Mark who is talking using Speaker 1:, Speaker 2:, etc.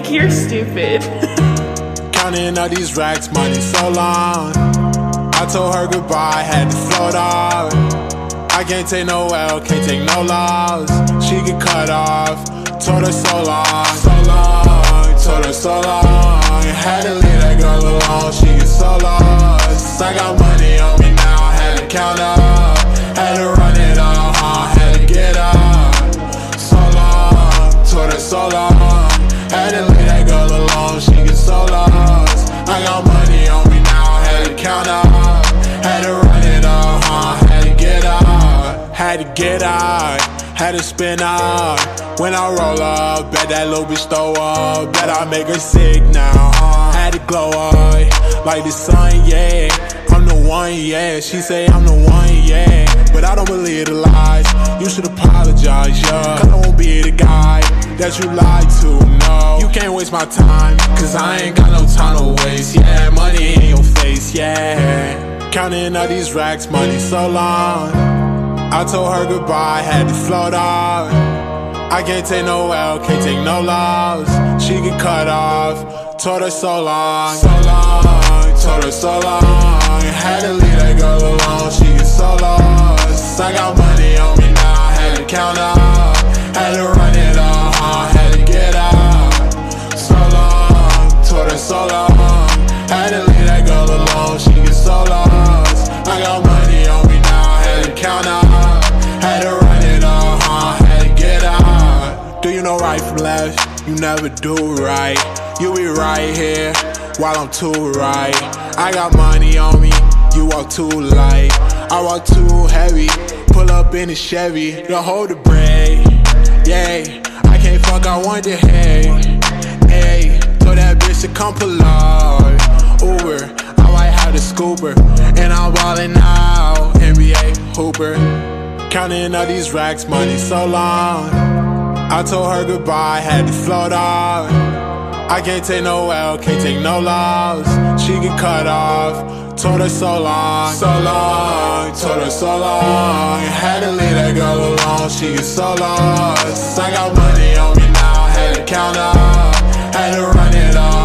Speaker 1: You're stupid.
Speaker 2: Counting all these racks, money so long. I told her goodbye, had to float off. I can't take no L, can't take no loss. She get cut off, told her so long, so long, told her so long. Had to leave that girl alone, she get so lost. I got money on me now, had to count up, had to run it up, had to get up. So long, told her so long. Had to leave that girl alone, she get so lost. I got money on me now, had to count up, had to run it up, had to get up, had to get out, had to spin up. When I roll up, bet that little bitch throw up, bet I make her sick now, had to glow up, like the sun, yeah. I'm the one, yeah, she say I'm the one, yeah. But I don't believe the lies, you should apologize, yeah. Cause I won't be the guy that you lied to, no. You can't waste my time, cause I ain't got no time to waste, yeah. Money in your face, yeah. Counting all these racks, money so long. I told her goodbye, had to float off. I can't take no L, can't take no loss. She get cut off, told her so long, so long, told her so long. Had to leave that girl alone, she get so lost. I got money on me now, had to count up, had to run it up, had to get up. So long, told her so long. Had to leave that girl alone, she get so lost. I got money on me now, had to count up, had to run it up, had to get up. Do you know right from left? You never do right. You be right here while I'm too right. I got money on me, you walk too light. I walk too heavy, pull up in a Chevy. Don't hold the brake, yeah. I can't fuck, I want the hay, hey. Told that bitch to come pull up, Uber. I might have the scooper, and I'm ballin' out, NBA hooper. Counting all these racks, money so long. I told her goodbye, had to float off. I can't take no L, can't take no loss. She get cut off, told her so long, so long, told her so long. Had to leave that girl alone, she get so lost. I got money on me now, had to count up, had to run it up.